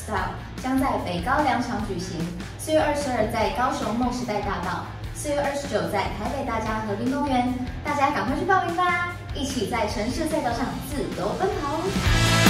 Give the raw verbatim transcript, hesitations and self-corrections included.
Style 将在北高两场举行。四月二十二在高雄梦时代大道，四月二十九在台北大家和平公园，大家赶快去报名吧！一起在城市赛道上自由奔跑。